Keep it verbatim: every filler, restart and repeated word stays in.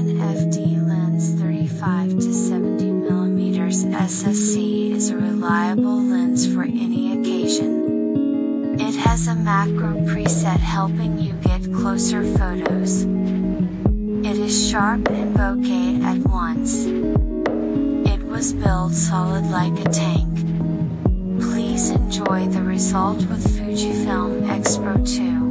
Canon F D lens thirty-five to seventy millimeter S S C is a reliable lens for any occasion. It has a macro preset helping you get closer photos. It is sharp and bokeh at once. It was built solid like a tank. Please enjoy the result with Fujifilm Xpro two.